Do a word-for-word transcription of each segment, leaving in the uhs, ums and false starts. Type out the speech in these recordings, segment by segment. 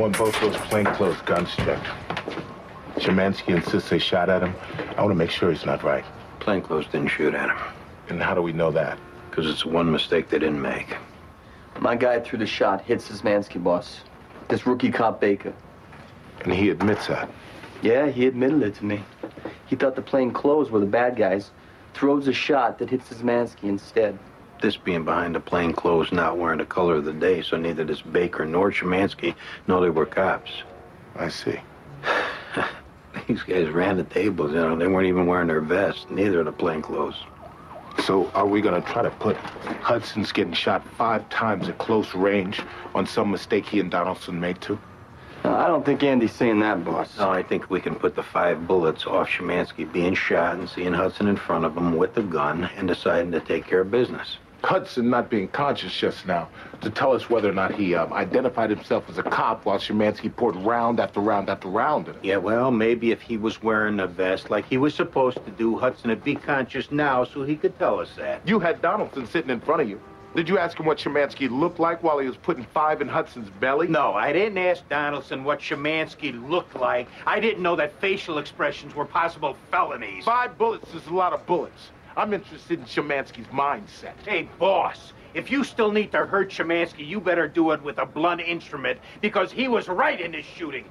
want both those plainclothes guns checked. Szymanski insists they shot at him. I want to make sure he's not right. Plainclothes didn't shoot at him. And how do we know that? Because it's one mistake they didn't make. My guy threw the shot, hits Szymanski, boss. This rookie cop Baker. And he admits that? Yeah, he admitted it to me. He thought the plainclothes were the bad guys. Throws a shot that hits Szymanski instead. This being behind the plainclothes, not wearing the color of the day, so neither this Baker nor Szymanski know they were cops. I see. These guys ran the tables, you know. They weren't even wearing their vests, neither of the plainclothes. So are we going to try to put Hudson's getting shot five times at close range on some mistake he and Donaldson made too? No, I don't think Andy's saying that, boss. No, I think we can put the five bullets off Szymanski being shot and seeing Hudson in front of him with the gun and deciding to take care of business. Hudson not being conscious just now to tell us whether or not he um, identified himself as a cop while Szymanski poured round after round after round in him. Yeah, well, maybe if he was wearing a vest like he was supposed to do, Hudson would be conscious now so he could tell us that. You had Donaldson sitting in front of you. Did you ask him what Szymanski looked like while he was putting five in Hudson's belly? No, I didn't ask Donaldson what Szymanski looked like. I didn't know that facial expressions were possible felonies. Five bullets is a lot of bullets. I'm interested in Szymanski's mindset. Hey, boss, if you still need to hurt Szymanski, you better do it with a blunt instrument, because he was right in his shooting.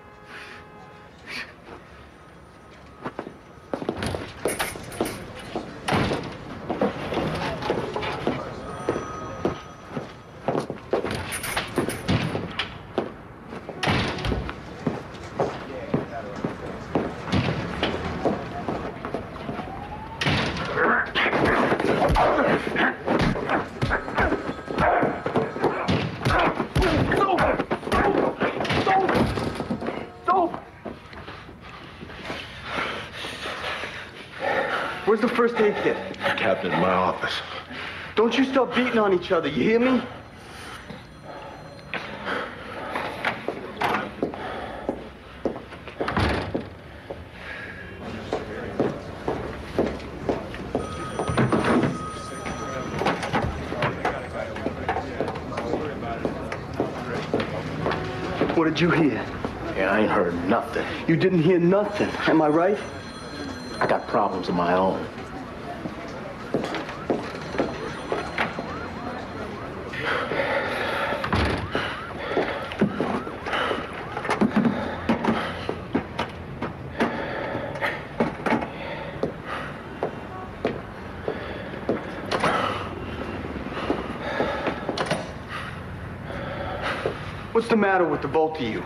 Where's the first aid kit? Cabinet in my office. Don't you stop beating on each other, you hear me? What did you hear? Yeah, I ain't heard nothing. You didn't hear nothing, am I right? I got problems of my own. What's the matter with the both of you?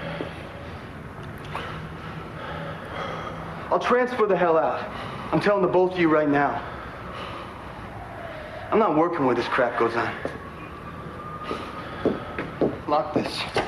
I'll transfer the hell out. I'm telling the both of you right now. I'm not working where this crap goes on. Lock this.